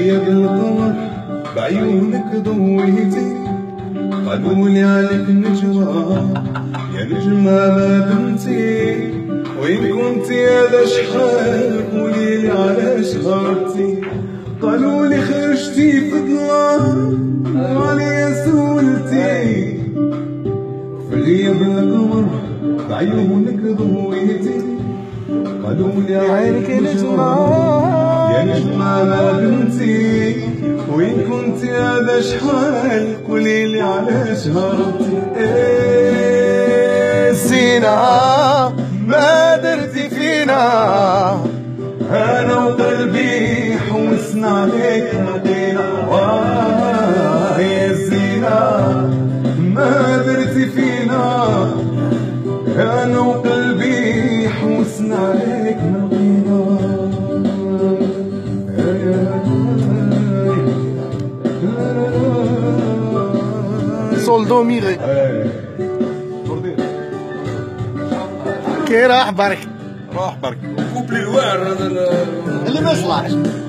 غيب القمر بعيونك ضويتي، قالولي عليك نجمة يا نجمة ما بنتي، وين كنتي هذا شحال قوليلي علاش غارتي، قالولي خرجتي في الظلام وعليا سولتي، في غياب القمر بعيونك ضويتي، قالولي عينك نجمة يا نجمة ما بنتي، وين كنتي هذا شحال قوليلي علاش هربتي. سينا ما درتي فينا، انا وقلبي حوسنا عليك لقينا، يا زينة ما درتي فينا، انا وقلبي حوسنا عليك لقينا. سول دو مي ري كي راح برك روح برك كوبلي الواعر هذا اللي ما يصلحش.